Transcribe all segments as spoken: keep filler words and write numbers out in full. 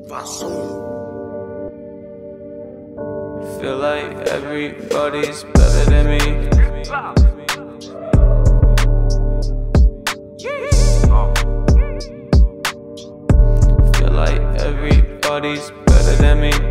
Vahsoong. Feel like everybody's better than me. Feel like everybody's better than me.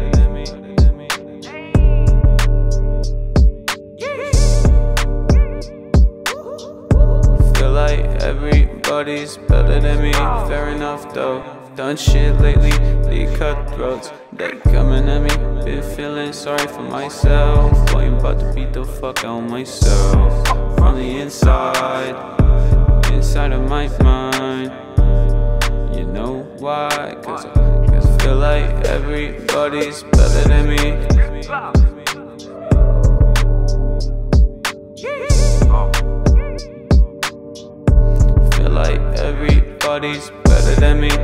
Feel like everybody's better than me. Fair enough though. Done shit lately, lead cutthroats, they coming at me. Been feeling sorry for myself. Boy, I'm about to beat the fuck out of myself. From the inside, inside of my mind. You know why? Cause, cause I feel like everybody's better than me. Feel like everybody's better than me.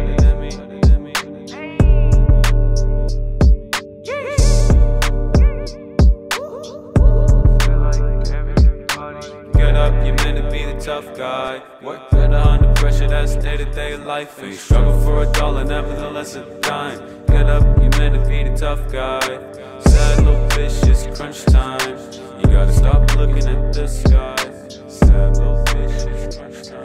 Get up, you're meant to be the tough guy. Work better under pressure, that's day-to-day life. And you struggle for a dollar, nevertheless a dime. Get up, you're meant to be the tough guy. Sad little bitch, it's crunch time. You gotta stop looking at the sky. Sad little bitch, it's crunch time.